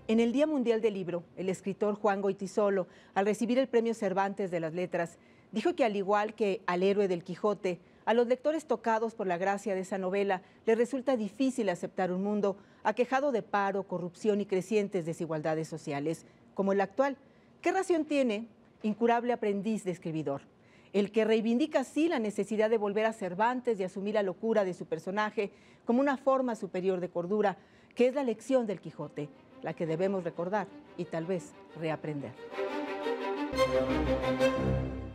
En el Día Mundial del Libro, el escritor Juan Goytisolo, al recibir el Premio Cervantes de las Letras, dijo que al igual que al héroe del Quijote, a los lectores tocados por la gracia de esa novela les resulta difícil aceptar un mundo aquejado de paro, corrupción y crecientes desigualdades sociales, como el actual. ¿Qué razón tiene incurable aprendiz de escribidor? El que reivindica así la necesidad de volver a Cervantes y asumir la locura de su personaje como una forma superior de cordura, que es la lección del Quijote, la que debemos recordar y tal vez reaprender.